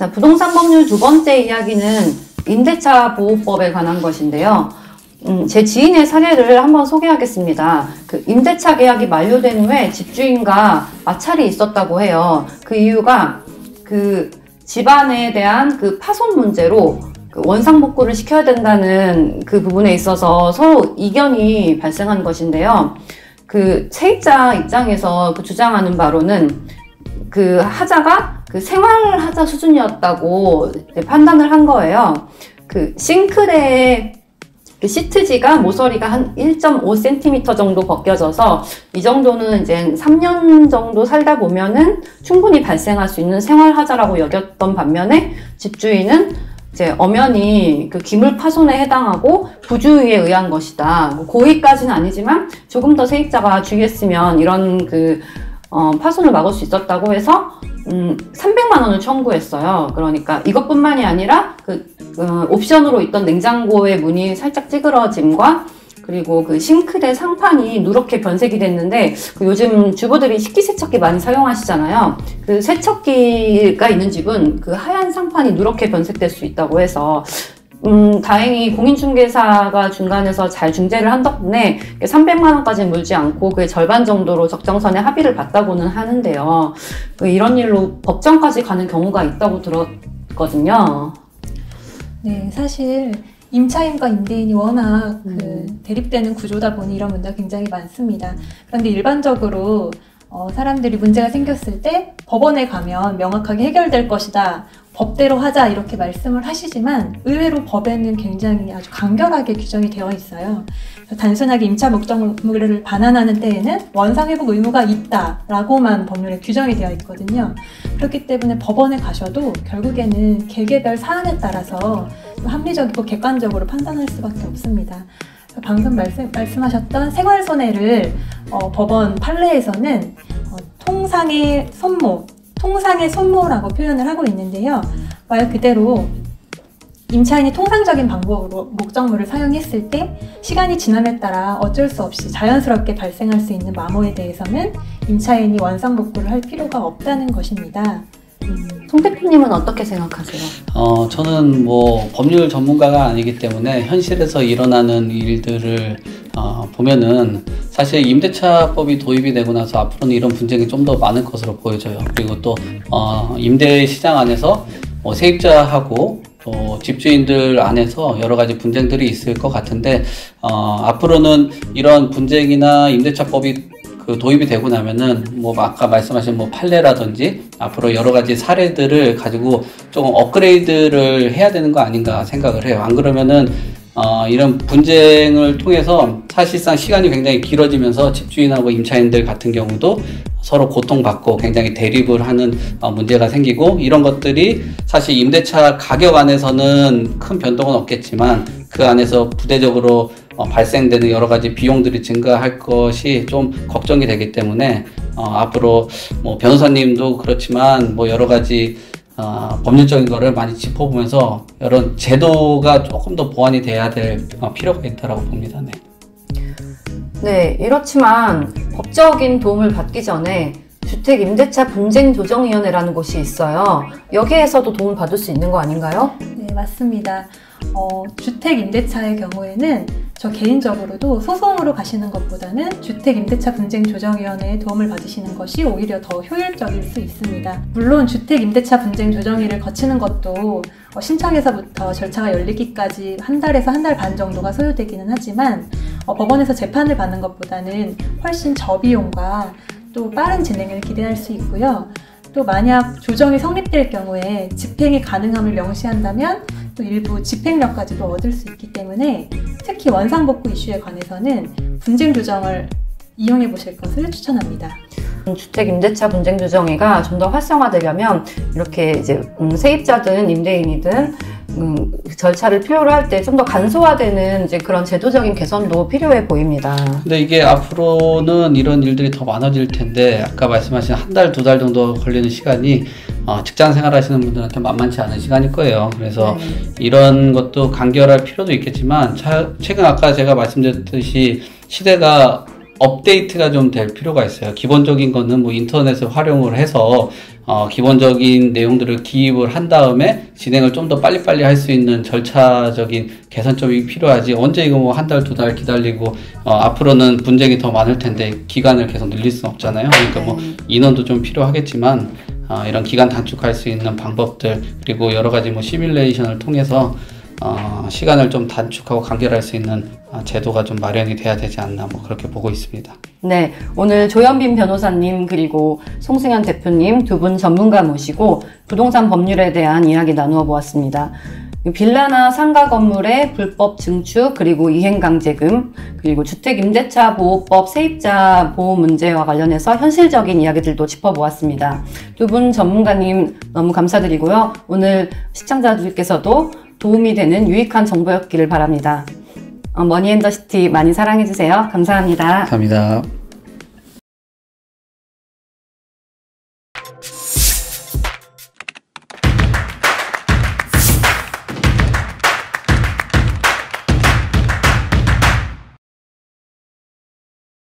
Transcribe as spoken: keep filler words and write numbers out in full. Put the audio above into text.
자, 부동산 법률 두 번째 이야기는 임대차 보호법에 관한 것인데요. 음, 제 지인의 사례를 한번 소개하겠습니다. 그 임대차 계약이 만료된 후에 집주인과 마찰이 있었다고 해요. 그 이유가 그 집안에 대한 그 파손 문제로 그 원상복구를 시켜야 된다는 그 부분에 있어서 서로 이견이 발생한 것인데요. 그 세입자 입장에서 그 주장하는 바로는 그 하자가 그 생활하자 수준이었다고 판단을 한 거예요. 그 싱크대에 그 시트지가 모서리가 한 일 점 오 센티미터 정도 벗겨져서 이 정도는 이제 삼 년 정도 살다 보면은 충분히 발생할 수 있는 생활하자라고 여겼던 반면에 집주인은 이제 엄연히 그 기물 파손에 해당하고 부주의에 의한 것이다. 뭐 고의까지는 아니지만 조금 더 세입자가 주의했으면 이런 그 어, 파손을 막을 수 있었다고 해서 음, 삼백만 원을 청구했어요. 그러니까 이것뿐만이 아니라 그 어, 옵션으로 있던 냉장고의 문이 살짝 찌그러짐과 그리고 그 싱크대 상판이 누렇게 변색이 됐는데 그 요즘 주부들이 식기세척기 많이 사용하시잖아요. 그 세척기가 있는 집은 그 하얀 상판이 누렇게 변색될 수 있다고 해서 음, 다행히 공인중개사가 중간에서 잘 중재를 한 덕분에 삼백만 원까지는 물지 않고 그의 절반 정도로 적정선에 합의를 봤다고는 하는데요. 이런 일로 법정까지 가는 경우가 있다고 들었거든요. 네, 사실 임차인과 임대인이 워낙 음. 그 대립되는 구조다 보니 이런 문제가 굉장히 많습니다. 그런데 일반적으로 어, 사람들이 문제가 생겼을 때 법원에 가면 명확하게 해결될 것이다. 법대로 하자 이렇게 말씀을 하시지만 의외로 법에는 굉장히 아주 간결하게 규정이 되어 있어요. 단순하게 임차 목적물을 반환하는 때에는 원상회복 의무가 있다라고만 법률에 규정이 되어 있거든요. 그렇기 때문에 법원에 가셔도 결국에는 개개별 사안에 따라서 합리적이고 객관적으로 판단할 수밖에 없습니다. 방금 말씀, 말씀하셨던 생활손해를 어, 법원 판례에서는 어, 통상의 손모, 통상의 손모라고 표현을 하고 있는데요. 말 그대로 임차인이 통상적인 방법으로 목적물을 사용했을 때 시간이 지남에 따라 어쩔 수 없이 자연스럽게 발생할 수 있는 마모에 대해서는 임차인이 원상복구를 할 필요가 없다는 것입니다. 음, 송 대표님은 어떻게 생각하세요? 어, 저는 뭐 법률 전문가가 아니기 때문에 현실에서 일어나는 일들을 어, 보면은 사실 임대차법이 도입이 되고 나서 앞으로는 이런 분쟁이 좀 더 많을 것으로 보여져요. 그리고 또 어, 임대 시장 안에서 뭐 세입자하고 또 집주인들 안에서 여러 가지 분쟁들이 있을 것 같은데 어, 앞으로는 이런 분쟁이나 임대차법이 그 도입이 되고 나면은 뭐 아까 말씀하신 뭐 판례라든지 앞으로 여러 가지 사례들을 가지고 조금 업그레이드를 해야 되는 거 아닌가 생각을 해요. 안 그러면은 어, 이런 분쟁을 통해서 사실상 시간이 굉장히 길어지면서 집주인하고 임차인들 같은 경우도 서로 고통받고 굉장히 대립을 하는 어, 문제가 생기고 이런 것들이 사실 임대차 가격 안에서는 큰 변동은 없겠지만 그 안에서 부대적으로 어, 발생되는 여러 가지 비용들이 증가할 것이 좀 걱정이 되기 때문에 어, 앞으로 뭐 변호사님도 그렇지만 뭐 여러 가지 어, 법률적인 거를 많이 짚어보면서 이런 제도가 조금 더 보완이 돼야 될 어, 필요가 있다고 봅니다. 네. 네, 이렇지만 법적인 도움을 받기 전에 주택임대차 분쟁조정위원회라는 곳이 있어요. 여기에서도 도움을 받을 수 있는 거 아닌가요? 네, 맞습니다. 어, 주택임대차의 경우에는 저 개인적으로도 소송으로 가시는 것보다는 주택임대차분쟁조정위원회의 도움을 받으시는 것이 오히려 더 효율적일 수 있습니다. 물론 주택임대차분쟁조정위를 거치는 것도 어, 신청에서부터 절차가 열리기까지 한 달에서 한 달 반 정도가 소요되기는 하지만 어, 법원에서 재판을 받는 것보다는 훨씬 저비용과 또 빠른 진행을 기대할 수 있고요. 또 만약 조정이 성립될 경우에 집행이 가능함을 명시한다면 또 일부 집행력까지도 얻을 수 있기 때문에 특히 원상복구 이슈에 관해서는 분쟁조정을 이용해 보실 것을 추천합니다. 주택임대차 분쟁조정위가 좀 더 활성화되려면 이렇게 이제 음, 세입자든 임대인이든 음, 절차를 필요로 할 때 좀 더 간소화되는 이제 그런 제도적인 개선도 필요해 보입니다. 근데 이게 앞으로는 이런 일들이 더 많아질 텐데 아까 말씀하신 한 달, 두 달 정도 걸리는 시간이 어, 직장 생활하시는 분들한테 만만치 않은 시간일 거예요. 그래서 네. 이런 것도 간결할 필요도 있겠지만 차, 최근 아까 제가 말씀드렸듯이 시대가 업데이트가 좀 될 필요가 있어요. 기본적인 거는 뭐 인터넷을 활용을 해서 어, 기본적인 내용들을 기입을 한 다음에 진행을 좀 더 빨리빨리 할 수 있는 절차적인 개선점이 필요하지. 언제 이거 뭐 한 달, 두 달 기다리고 어, 앞으로는 분쟁이 더 많을 텐데 기간을 계속 늘릴 수는 없잖아요. 그러니까 뭐 인원도 좀 필요하겠지만 어, 이런 기간 단축할 수 있는 방법들, 그리고 여러 가지 뭐 시뮬레이션을 통해서 어, 시간을 좀 단축하고 간결할 수 있는 어, 제도가 좀 마련이 돼야 되지 않나, 뭐 그렇게 보고 있습니다. 네, 오늘 조현빈 변호사님 그리고 송승현 대표님 두 분 전문가 모시고 부동산 법률에 대한 이야기 나누어 보았습니다. 빌라나 상가 건물의 불법 증축, 그리고 이행강제금, 그리고 주택임대차보호법 세입자 보호 문제와 관련해서 현실적인 이야기들도 짚어보았습니다. 두 분 전문가님 너무 감사드리고요. 오늘 시청자들께서도 도움이 되는 유익한 정보였기를 바랍니다. 어, 머니앤더시티 많이 사랑해주세요. 감사합니다. 감사합니다.